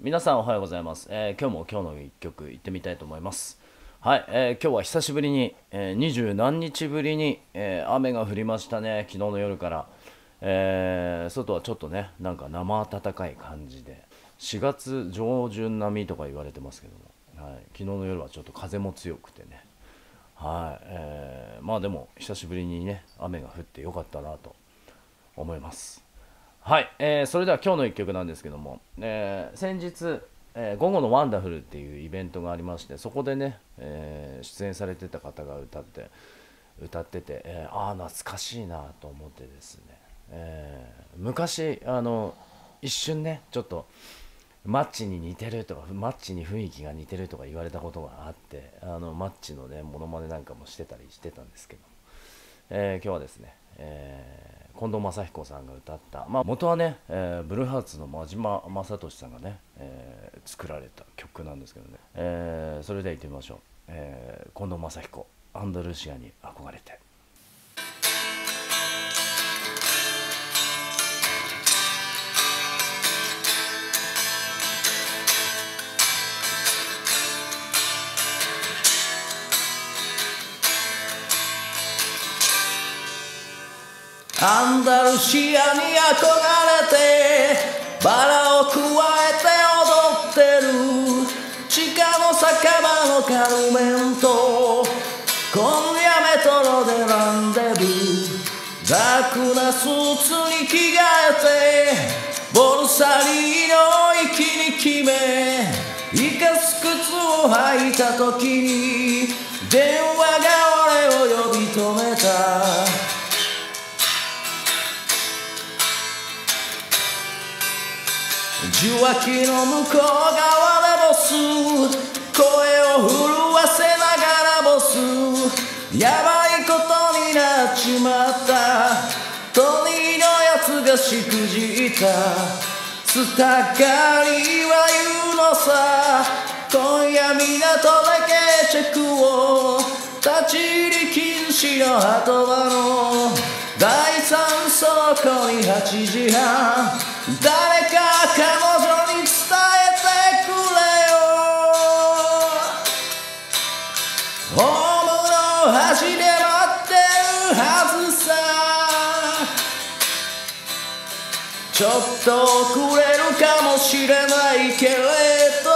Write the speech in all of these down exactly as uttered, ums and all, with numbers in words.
皆さんおはようございます、えー、今日も今日の一曲いってみたいと思います。はい、えー、今日は久しぶりに、えー、二十何日ぶりに、えー、雨が降りましたね。昨日の夜から、えー、外はちょっとね、なんか生暖かい感じでしがつ上旬並みとか言われてますけども、はい、昨日の夜はちょっと風も強くてね、はい、えー、まあでも久しぶりにね雨が降ってよかったなと思います。はい、えー、それでは今日の一曲なんですけども、えー、先日、えー、午後のワンダフルっていうイベントがありまして、そこでね、えー、出演されてた方が歌って歌ってて、えー、ああ懐かしいなと思ってですね、えー、昔あの一瞬ねちょっとマッチに似てるとかマッチに雰囲気が似てるとか言われたことがあって、あのマッチのねモノマネなんかもしてたりしてたんですけど、えー、今日はですね、えー近藤真彦さんが歌った、まあ、元はね、えー、ブルーハーツの真島正俊さんがね、えー、作られた曲なんですけどね、えー、それでは行ってみましょう、えー、近藤真彦アンダルシアに憧れて。 アンダルシアに憧れてバラをくわえて踊ってる地下の酒場のカルメンと今夜メトロでランデブーダークなスーツに着替えてボルサリーの息に決め生かす靴を履いた時に電話が俺を呼び止めた。受話器の向こう側でボス声を震わせながらボスやばいことになっちまったトニーのやつがしくじったスタッカリは言うのさ今夜港でケチェックを立ち入り禁止の鳩場の第三倉庫にはちじはん誰か彼女に伝えてくれよホームの端で待ってるはずさちょっと遅れるかもしれないけれど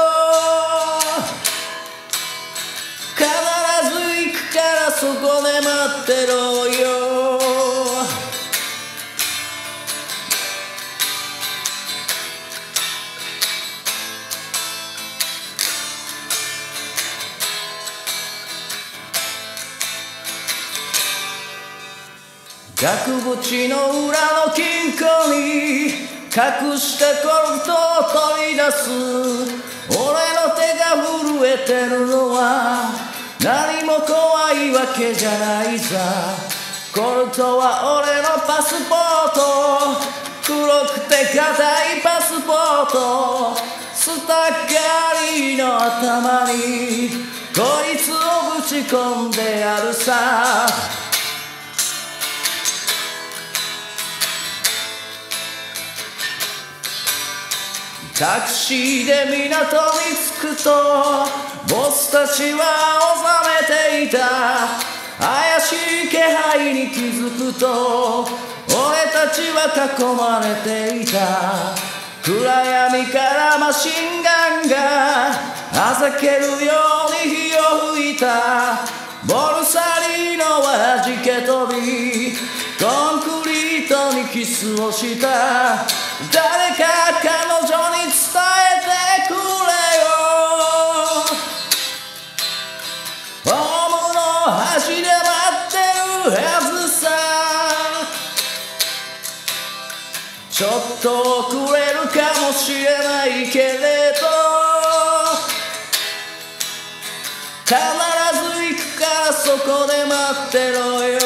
必ず行くからそこで待ってろよ額縁の裏の金庫に隠したコルトを取り出す俺の手が震えてるのは何も怖いわけじゃないさコルトは俺のパスポート黒くて硬いパスポートスタッカリーの頭にこいつをぶち込んでやるさタクシーで港に着くとボスたちは収めていた怪しい気配に気づくと俺たちは囲まれていた暗闇からマシンガンがあざけるように火を吹いたボルサリーノはじけ飛びコンクリートにキスをした誰か彼女に伝えてくれよホームの端で待ってるはずさちょっと遅れるかもしれないけれど必ず行くからそこで待ってろよ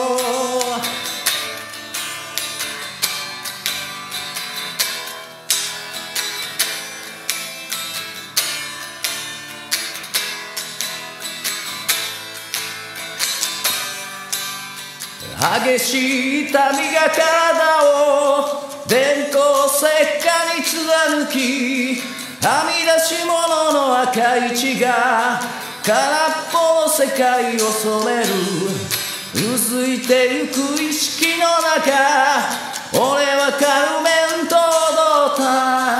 激しい痛みが体を電光石火に貫きはみ出し物の赤い血が空っぽの世界を染める。うずいてゆく意識の中、俺はカルメンと踊った。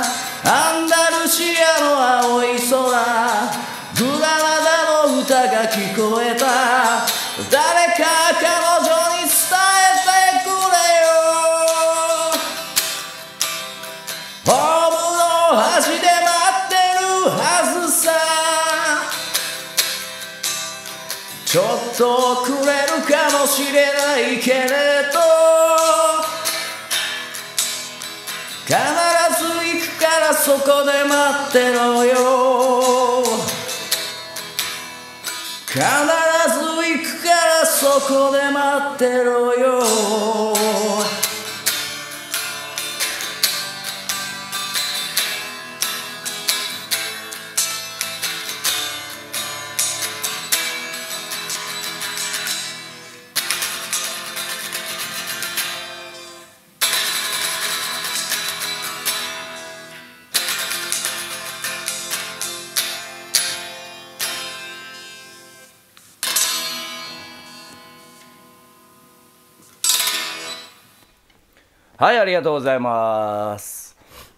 アンダルシアの青い空、グラナダの歌が聞こえた。誰か彼女に伝えてくれよ。ホームの端で待ってるはずさ。ちょっと遅れるかもしれないけれど、必ず行くからそこで待ってろよ。必ず行くからそこで待ってろよ。 はい、ありがとうございます。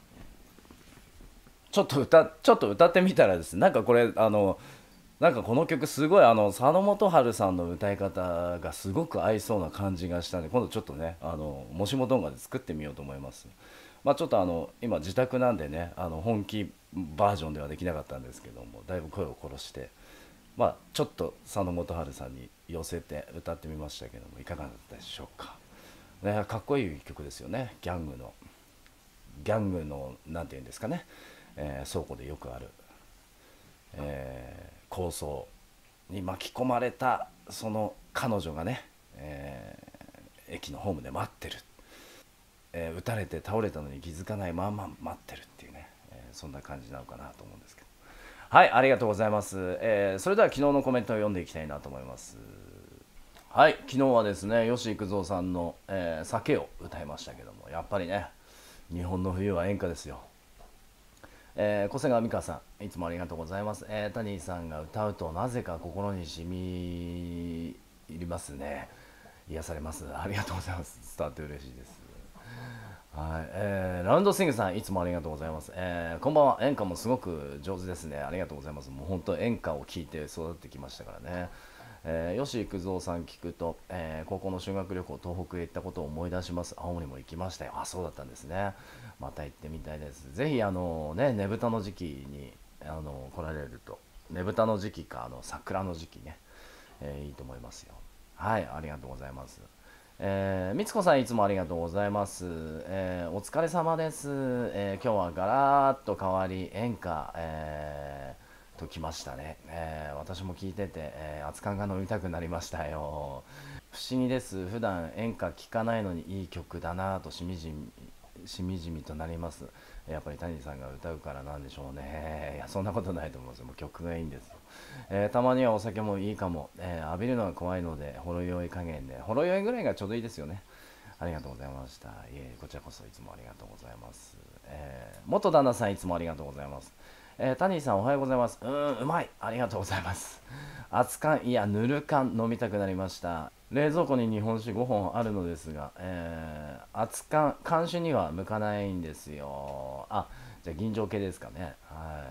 ちょっと歌ちょっと歌ってみたらですね、なんかこれあのなんかこの曲すごいあの佐野元春さんの歌い方がすごく合いそうな感じがしたんで、今度ちょっとねあのもしも動画で作ってみようと思います。まあちょっとあの今自宅なんでね、あの本気バージョンではできなかったんですけども、だいぶ声を殺してまあちょっと佐野元春さんに寄せて歌ってみましたけども、いかがだったでしょうか。ね、かっこいい曲ですよね。ギャングのギャングのなんていうんですかね、えー、倉庫でよくある、えー、抗争に巻き込まれたその彼女がね、えー、駅のホームで待ってる、えー、撃たれて倒れたのに気づかないまま待ってるっていうね、えー、そんな感じなのかなと思うんですけど、はい、ありがとうございます。えー、それでは昨日のコメントを読んでいきたいなと思います。はい、昨日はですね吉幾三さんの、えー「酒」を歌いましたけども、やっぱりね日本の冬は演歌ですよ。えー、小瀬川美香さんいつもありがとうございます。えー、タニーさんが歌うとなぜか心に染み入りますね。癒されます。ありがとうございます。伝わって嬉しいです。はい、えー、ラウンドスイングさんいつもありがとうございます。えー、こんばんは。演歌もすごく上手ですね。ありがとうございます。もう本当演歌を聴いて育ってきましたからね。えー、吉幾三さん聞くと、えー、高校の修学旅行東北へ行ったことを思い出します。青森も行きましたよ。あ、そうだったんですね。また行ってみたいです。ぜひあのねねぶたの時期にあの来られると、ねぶたの時期かあの桜の時期ね、えー、いいと思いますよ。はい、ありがとうございます。えー、みつこさんいつもありがとうございます。えー、お疲れ様です。えー、今日はガラッと変わり演歌、えーときましたね。えー、私も聞いてて、えー、熱燗が飲みたくなりましたよ。不思議です。普段演歌聴かないのにいい曲だなぁとしみじみしみじみとなります。やっぱり谷さんが歌うからなんでしょうね。いやそんなことないと思いますよ。もう曲がいいんですよ。えー、たまにはお酒もいいかも、えー、浴びるのが怖いのでほろ酔い加減で、ほろ酔いぐらいがちょうどいいですよね。ありがとうございました。いえ、こちらこそいつもありがとうございます。えー、元旦那さんいつもありがとうございます。えー、タニーさんおはようございます。うーん、うまい。ありがとうございます。熱燗、いや、ぬる燗飲みたくなりました。冷蔵庫に日本酒ごほんあるのですが、えー、熱燗、燗酒には向かないんですよ。あ、じゃあ吟醸系ですかね。はい。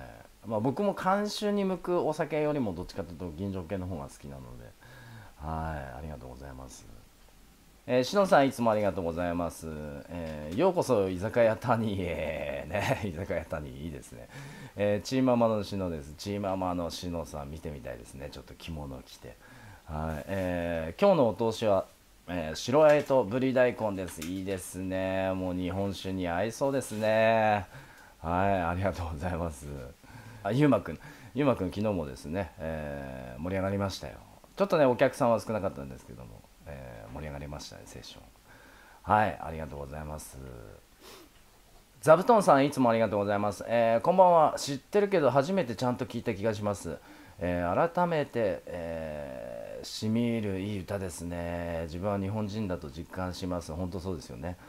まあ僕も燗酒に向くお酒よりもどっちかというと吟醸系の方が好きなので、はい、ありがとうございます。えー、しのさんいつもありがとうございます。えー、ようこそ居酒屋タニーへね、居酒屋タニーいいですね。えー、チーママのしのです。チーママのしのさん見てみたいですね。ちょっと着物を着て。はい、えー、今日のお通しは、えー、白あえとぶり大根です。いいですね。もう日本酒に合いそうですね。はい、ありがとうございます。あ、ゆうまくん、ゆうまくん昨日もですね、えー、盛り上がりましたよ。ちょっとねお客さんは少なかったんですけども、えー、盛り上がりましたね、セッション。はい、ありがとうございます。座布団さんいつもありがとうございます。えー、こんばんは。知ってるけど初めてちゃんと聞いた気がします。えー、改めて、えー、しみ入るいい歌ですね。自分は日本人だと実感します。本当そうですよね。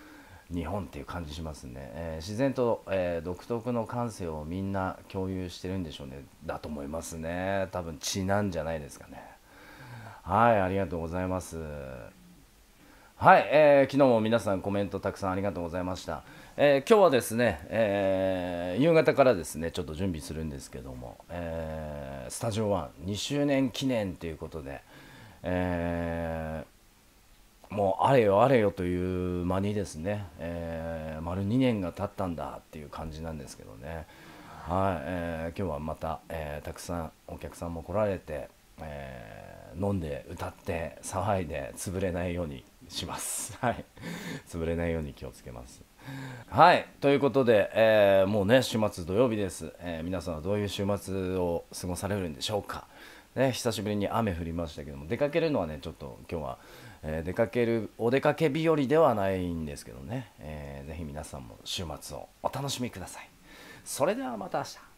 日本っていう感じしますね、えー自然と、えー独特の感性をみんな共有してるんでしょうね。だと思いますね。多分血なんじゃないですかね。はい、ありがとうございます。はい、えー昨日も皆さんコメントたくさんありがとうございました。えー今日はですね、えー夕方からですねちょっと準備するんですけども、えースタジオワンにしゅうねん記念ということで、えーもうあれよあれよという間にですね、えー丸にねんが経ったんだっていう感じなんですけどね。はい、えー今日はまた、えーたくさんお客さんも来られて、えー飲んで歌って騒いで潰れないようにします。はい、潰れないように気をつけます。はい、ということで、えーもうね週末土曜日です、えー皆さんはどういう週末を過ごされるんでしょうか。ね、久しぶりに雨降りましたけども、出かけるのはねちょっと今日は、えー出かけるお出かけ日和ではないんですけどね、えーぜひ皆さんも週末をお楽しみください。それではまた明日。